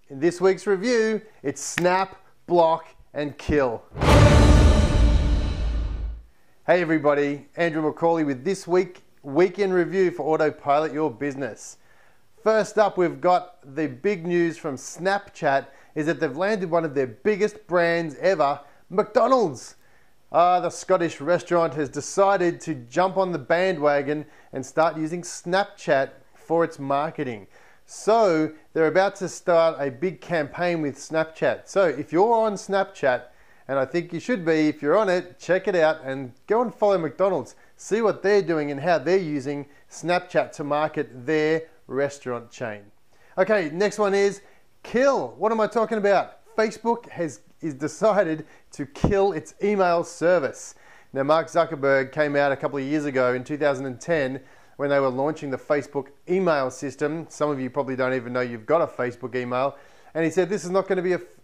In this week's review, it's snap, block, and kill. Hey everybody, Andrew McCauley with this weekend review for Autopilot Your Business. First up, we've got the big news from Snapchat is that they've landed one of their biggest brands ever, McDonald's. The Scottish restaurant has decided to jump on the bandwagon and start using Snapchat for its marketing. So they're about to start a big campaign with Snapchat. So if you're on Snapchat, and I think you should be, if you're on it, check it out and go and follow McDonald's. See what they're doing and how they're using Snapchat to market their restaurant chain. Okay, next one is kill. What am I talking about? Facebook has decided to kill its email service. Now, Mark Zuckerberg came out a couple of years ago in 2010 when they were launching the Facebook email system. Some of you probably don't even know you've got a Facebook email. And he said, this is not going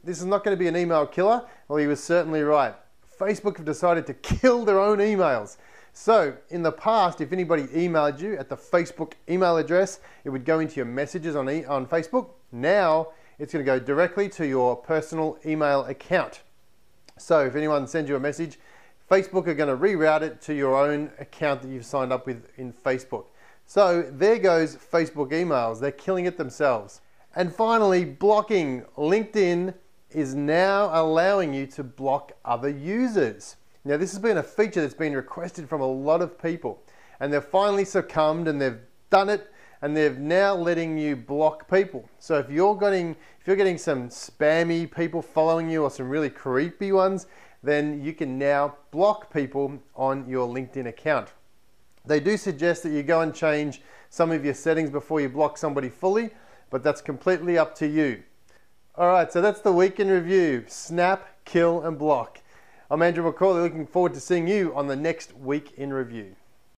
to be an email killer. Well, he was certainly right. Facebook have decided to kill their own emails. So in the past, if anybody emailed you at the Facebook email address, it would go into your messages on Facebook. Now it's going to go directly to your personal email account. So if anyone sends you a message, Facebook are going to reroute it to your own account that you've signed up with in Facebook. So there goes Facebook emails. They're killing it themselves. And finally, blocking. LinkedIn is now allowing you to block other users. Now, this has been a feature that's been requested from a lot of people, and they've finally succumbed and they've done it, and they're now letting you block people. So if you're getting some spammy people following you or some really creepy ones, then you can now block people on your LinkedIn account. They do suggest that you go and change some of your settings before you block somebody fully, but that's completely up to you. All right, so that's the week in review. Snap, kill, and block. I'm Andrew McCauley, looking forward to seeing you on the next week in review.